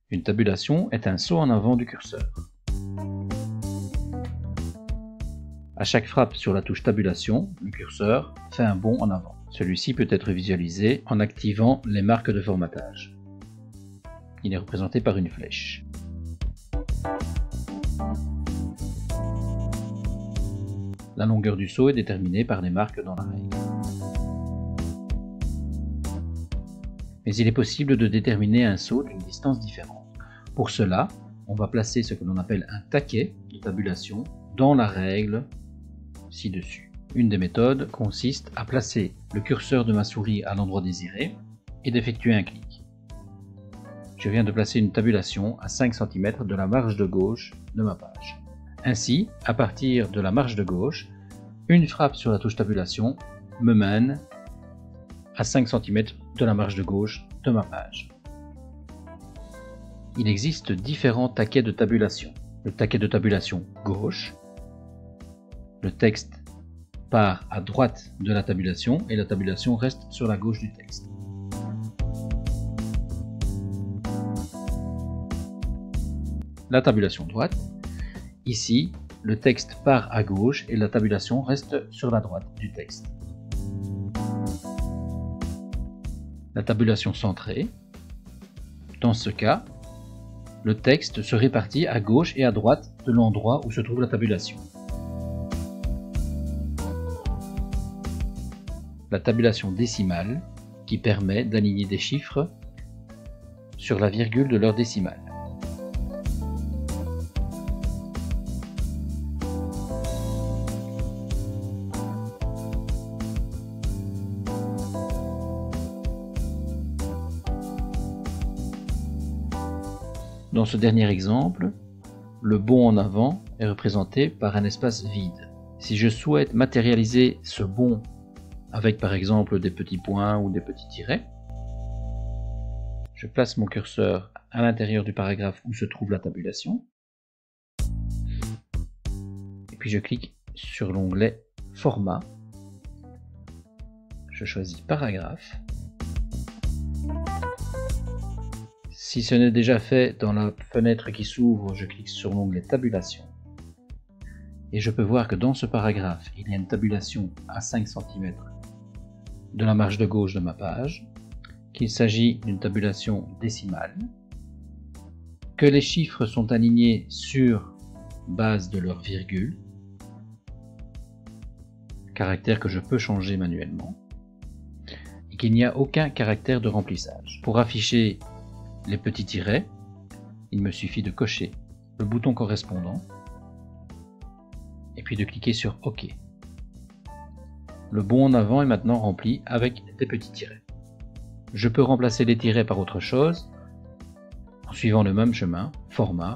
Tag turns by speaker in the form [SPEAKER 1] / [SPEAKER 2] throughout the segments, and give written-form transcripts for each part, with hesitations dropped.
[SPEAKER 1] Une tabulation est un saut en avant du curseur. À chaque frappe sur la touche tabulation, le curseur fait un bond en avant. Celui-ci peut être visualisé en activant les marques de formatage. Il est représenté par une flèche. La longueur du saut est déterminée par les marques dans la règle. Mais il est possible de déterminer un saut d'une distance différente. Pour cela, on va placer ce que l'on appelle un taquet de tabulation dans la règle ci-dessus. Une des méthodes consiste à placer le curseur de ma souris à l'endroit désiré et d'effectuer un clic. Je viens de placer une tabulation à 5 cm de la marge de gauche de ma page. Ainsi, à partir de la marge de gauche, une frappe sur la touche tabulation me mène à 5 cm de la marge de gauche de ma page. Il existe différents taquets de tabulation. Le taquet de tabulation gauche, le texte part à droite de la tabulation et la tabulation reste sur la gauche du texte. La tabulation droite, ici, le texte part à gauche et la tabulation reste sur la droite du texte. La tabulation centrée, dans ce cas, le texte se répartit à gauche et à droite de l'endroit où se trouve la tabulation. La tabulation décimale, qui permet d'aligner des chiffres sur la virgule de leur décimale. Dans ce dernier exemple, le bond en avant est représenté par un espace vide. Si je souhaite matérialiser ce bond avec par exemple des petits points ou des petits tirets, je place mon curseur à l'intérieur du paragraphe où se trouve la tabulation, et puis je clique sur l'onglet Format, je choisis Paragraphe. Si ce n'est déjà fait, dans la fenêtre qui s'ouvre, je clique sur l'onglet Tabulation. Et je peux voir que dans ce paragraphe, il y a une tabulation à 5 cm de la marge de gauche de ma page, qu'il s'agit d'une tabulation décimale, que les chiffres sont alignés sur base de leur virgule, caractère que je peux changer manuellement, et qu'il n'y a aucun caractère de remplissage. Pour afficher les petits tirets, il me suffit de cocher le bouton correspondant et puis de cliquer sur OK. Le bond en avant est maintenant rempli avec des petits tirets. Je peux remplacer les tirets par autre chose en suivant le même chemin, Format,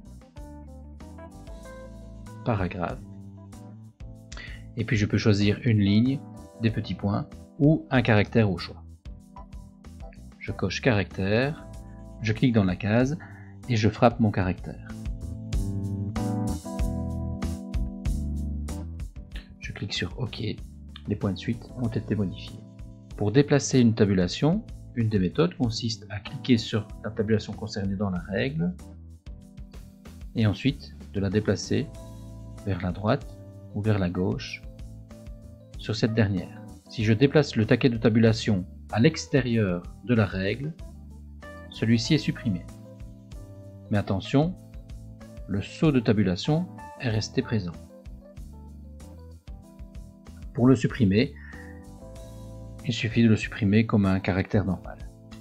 [SPEAKER 1] Paragraphe, et puis je peux choisir une ligne, des petits points ou un caractère au choix. Je coche Caractère, je clique dans la case et je frappe mon caractère. Je clique sur OK, les points de suite ont été modifiés. Pour déplacer une tabulation, une des méthodes consiste à cliquer sur la tabulation concernée dans la règle et ensuite de la déplacer vers la droite ou vers la gauche sur cette dernière. Si je déplace le taquet de tabulation à l'extérieur de la règle, celui-ci est supprimé. Mais attention, le saut de tabulation est resté présent. Pour le supprimer, il suffit de le supprimer comme un caractère normal.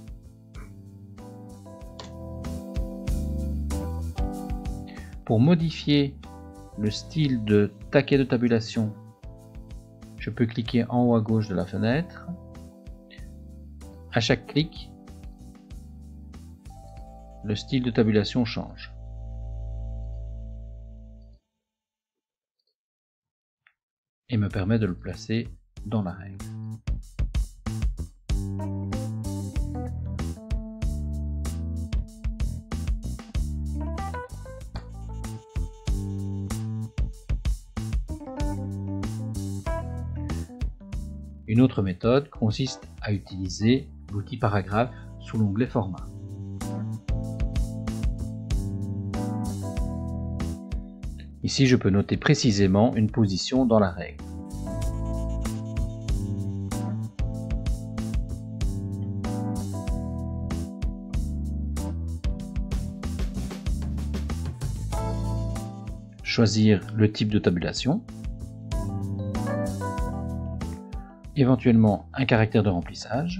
[SPEAKER 1] Pour modifier le style de taquet de tabulation, je peux cliquer en haut à gauche de la fenêtre. À chaque clic, le style de tabulation change. Et me permet de le placer dans la règle. Une autre méthode consiste à utiliser l'outil Paragraphe sous l'onglet Format. Ici, je peux noter précisément une position dans la règle. Choisir le type de tabulation, éventuellement un caractère de remplissage.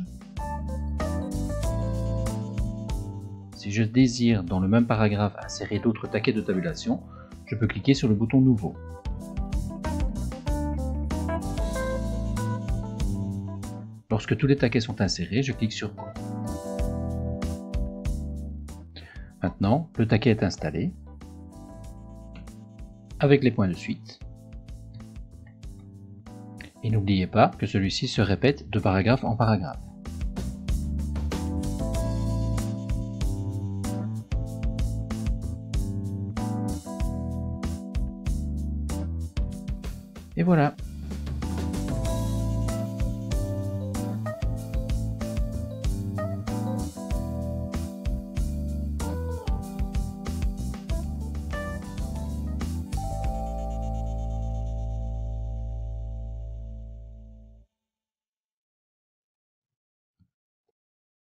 [SPEAKER 1] Si je désire dans le même paragraphe insérer d'autres taquets de tabulation, je peux cliquer sur le bouton Nouveau. Lorsque tous les taquets sont insérés, je clique sur Go. Maintenant, le taquet est installé avec les points de suite. Et n'oubliez pas que celui-ci se répète de paragraphe en paragraphe. Et voilà.